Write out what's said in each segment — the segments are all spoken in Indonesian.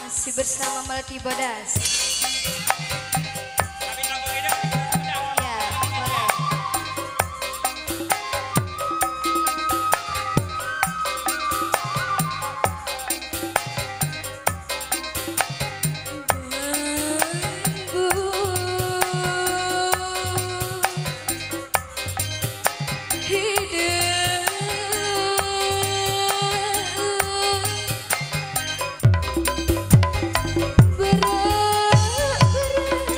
Masih bersama Melati Bodas. Ya, boleh. Berat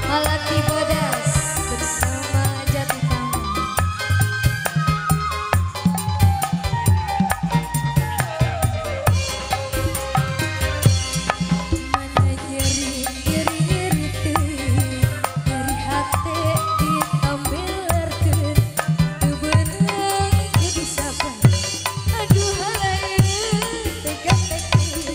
Malati Bodas bersama Jati Taman. Mana nyeri nyeri hati ditampilkan teu beunang jadi sabar. Aduh haleuh tega-tegi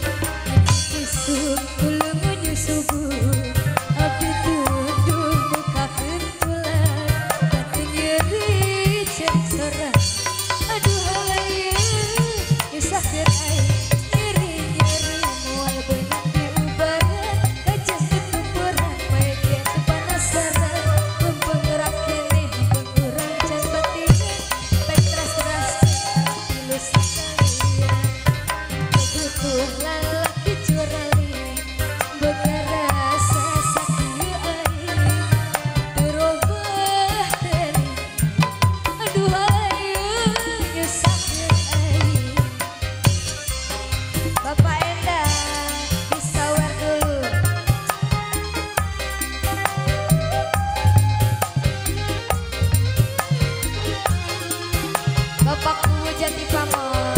isuk ulung menyuh subuh. Abdi tuduh mukakeun ulah batin nyeri cerik sorak. Aduh haleuh nyusahkeun aing nyeri moal beunang diubaran kajeng ketumpuran bae kieu teu panasaran mumpung urang keneh mumpung urang can batingan baik teras-teras tilu sekalian butuh lalaki curali boga rasa sakieu aing terobah teuing. Aduh haleuh nyusahkeun aing. Bapak Enda disawer dulu. Bapakku Jati Pamor.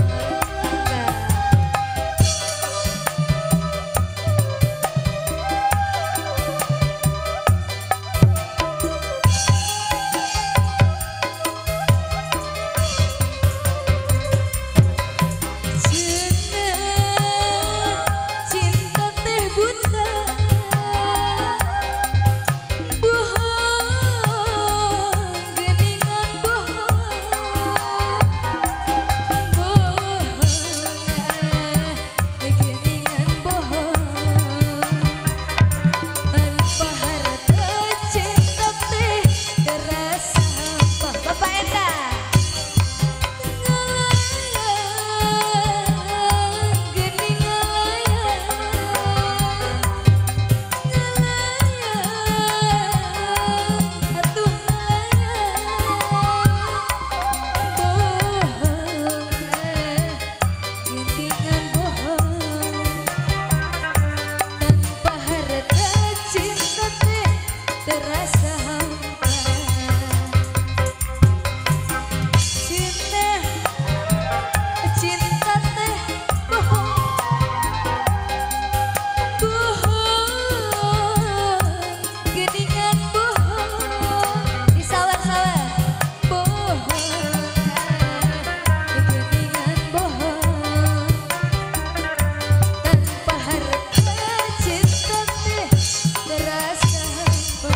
Cinta teh buta bohong geningan geningan bohong tanpa harta cinta teh terasa hampa. Bapak Enda terasa hampa. Cinta teh bohong geningan bohong disawer-sawer bohong geningan bohong tanpa harta cinta teh terasa hampa.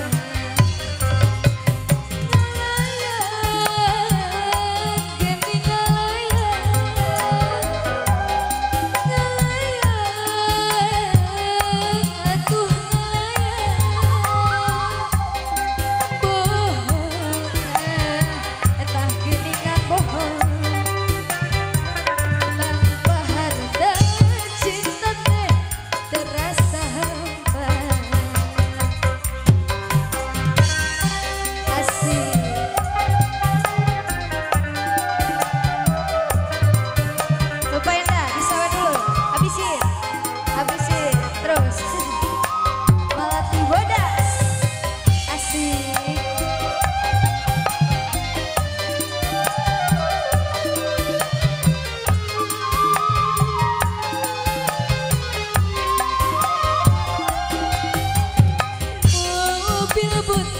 Bapak Enda disawer dulu, habisin terus. Malati Bodas asik. Mobil putih